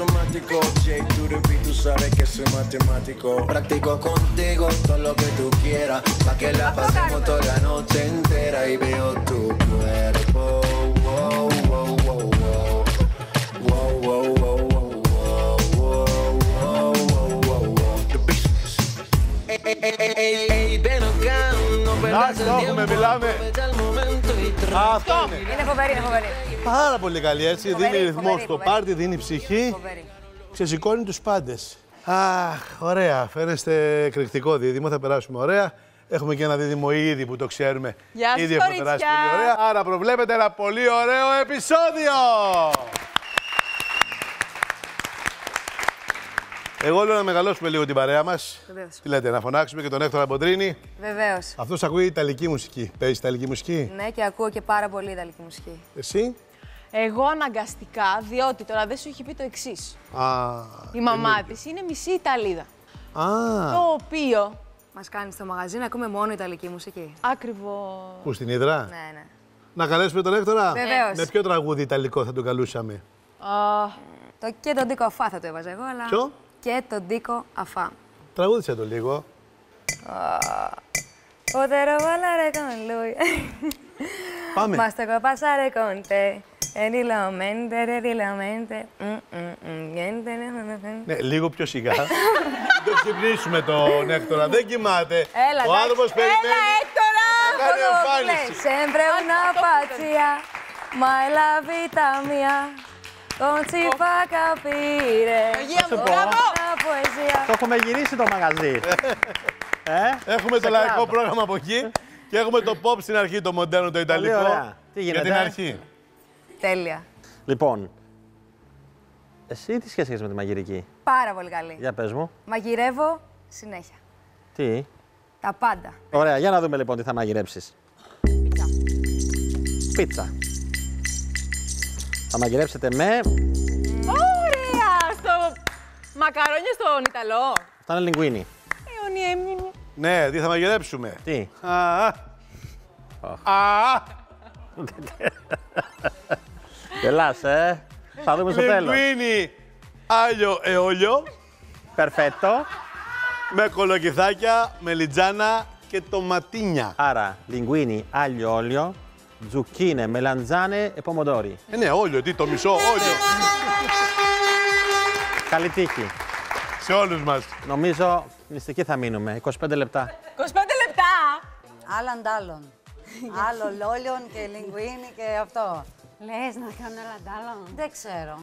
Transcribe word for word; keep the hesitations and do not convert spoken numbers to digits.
automático. J to the beat, tú sabes que soy matemático. Practico contigo todo lo que tú quieras, pa' que la pasemos toda la noche entera. Y veo tu cuerpo, wow, wow, wow, wow. Wow, wow, wow, wow, wow, wow, wow, wow, wow. The business. Ey, ey, ey, ey, ey, ven acá, no perdas el tiempo, aprovecha el momento y Αυτό είναι. Είναι φοβερή, είναι φοβερή. Πάρα πολύ καλή, έτσι. Φοβερή, Δίνει ρυθμό φοβερή, στο φοβερή. πάρτι, δίνει ψυχή. Φοβερή. Ξεσηκώνει τους πάντες. Αχ, ωραία. Φαίνεστε εκρηκτικό δίδυμο, θα περάσουμε ωραία. Έχουμε και ένα δίδυμο ήδη που το ξέρουμε. Γεια σας, ήδη έχουμε περάσει πολύ ωραία. Άρα προβλέπετε ένα πολύ ωραίο επεισόδιο. Εγώ λέω να μεγαλώσουμε λίγο την παρέα μας. Βεβαίως. Τι λέτε, να φωνάξουμε και τον Έκτορα Μποντρίνη. Βεβαίως. Αυτός ακούει ιταλική μουσική. Παίζει ιταλική μουσική. Ναι, και ακούω και πάρα πολύ ιταλική μουσική. Εσύ. Εγώ αναγκαστικά, διότι τώρα δεν σου έχει πει το εξής. Α, Η μαμά εννοείται. της είναι μισή Ιταλίδα. Α, Το οποίο Μας κάνει στο μαγαζί να ακούμε μόνο ιταλική μουσική. ακριβώς. πού στην Ύδρα. Ναι, ναι. Να καλέσουμε τον Έκτορα. Βεβαίως. Με ποιο τραγούδι ιταλικό θα τον καλούσαμε. Α, Το και τον Ντίκο Αφά θα το έβαζα εγώ, αλλά. Ποιο? Και τον Ντίκο Αφά. Τραγούδισε το λίγο. Potrò ballare con lui. Πάμε. Basta passare con te. E di la mente, e di la mente. Mm, mm, mm, niente, niente. Ναι, λίγο πιο σιγά. Μην το ξυπνήσουμε τον Έκτορα. Δεν κοιμάται. Έλα, Ο άνθρωπος εντάξει. περιμένει. Έλα, Έκτορα! Να κάνει εμφάνιση. Sempre una pazzia, ma è la vita mia. Non si fa capire. Αγία μου, πω. μπράβο! Una poesia. Το έχουμε γυρίσει το μαγαζί. ε, Έχουμε το σε λαϊκό κλαμπ. πρόγραμμα από εκεί και έχουμε το pop στην αρχή, το μοντέρνο, το ιταλικό. ωραία. Τι Για γίνεται, την ε? αρχή. Τέλεια. Λοιπόν, εσύ τι σχέση έχεις με τη μαγειρική. Πάρα πολύ καλή. Για πες μου. Μαγειρεύω συνέχεια. Τι. Τα πάντα. Ωραία, για να δούμε λοιπόν τι θα μαγειρέψεις. Πίτσα. Πίτσα. Θα μαγειρέψετε με... Ωραία! Στο μακαρόνια στον Ιταλό. Αυτό είναι λιγκουίνι. Αιωνιέμινη. Ναι, τι θα μαγειρέψουμε. Τι. Α, α. Α, Γελάς, ε. Θα δούμε στο τέλος. λιγκουίνι, άγιο εόλιο, Περφέτο. με κολοκυθάκια, μελιτζάνα και τοματίνια. Άρα, λιγκουίνι, aglio olio, zucchine, melanzane e pomodori. Ε, ναι, όλιο, τι, το μισό, όλιο. Καλή τύχη. Σε όλους μας. Νομίζω νηστική θα μείνουμε. είκοσι πέντε λεπτά. είκοσι πέντε λεπτά! Άλλον τ' άλλον. Άλλο λόλιον και λιγκουίνι και αυτό. Λες να κάνω άλλα τ' άλλα. Δεν ξέρω.